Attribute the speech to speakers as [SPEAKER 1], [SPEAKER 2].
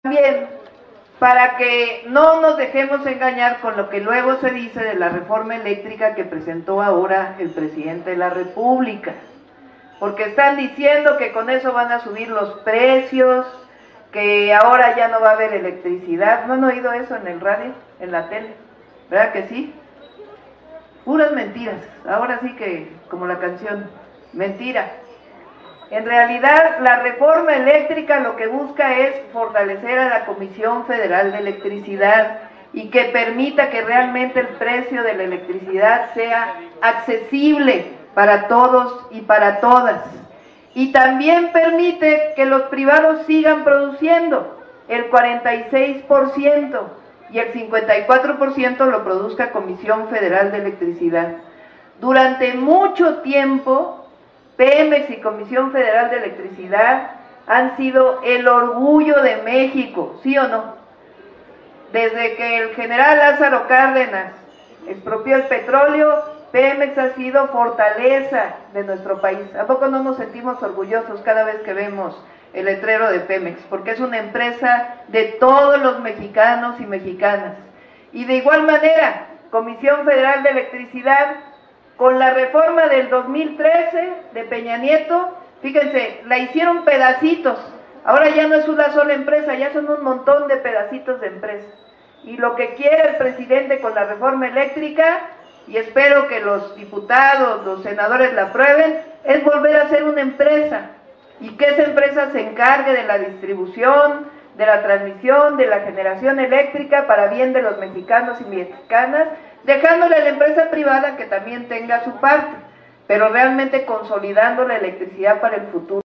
[SPEAKER 1] También, para que no nos dejemos engañar con lo que luego se dice de la reforma eléctrica que presentó ahora el presidente de la República, porque están diciendo que con eso van a subir los precios, que ahora ya no va a haber electricidad. ¿No han oído eso en el radio, en la tele? ¿Verdad que sí? Puras mentiras, ahora sí que, como la canción, mentira. En realidad, la reforma eléctrica lo que busca es fortalecer a la Comisión Federal de Electricidad y que permita que realmente el precio de la electricidad sea accesible para todos y para todas. Y también permite que los privados sigan produciendo el 46% y el 54% lo produzca Comisión Federal de Electricidad. Durante mucho tiempo, Pemex y Comisión Federal de Electricidad han sido el orgullo de México, ¿sí o no? Desde que el general Lázaro Cárdenas expropió el petróleo, Pemex ha sido fortaleza de nuestro país. ¿A poco no nos sentimos orgullosos cada vez que vemos el letrero de Pemex? Porque es una empresa de todos los mexicanos y mexicanas. Y de igual manera, Comisión Federal de Electricidad, con la reforma del 2013 de Peña Nieto, fíjense, la hicieron pedacitos. Ahora ya no es una sola empresa, ya son un montón de pedacitos de empresa. Y lo que quiere el presidente con la reforma eléctrica, y espero que los diputados, los senadores la aprueben, es volver a ser una empresa. Y que esa empresa se encargue de la distribución, de la transmisión, de la generación eléctrica para bien de los mexicanos y mexicanas, dejándole a la empresa privada que también tenga su parte, pero realmente consolidando la electricidad para el futuro.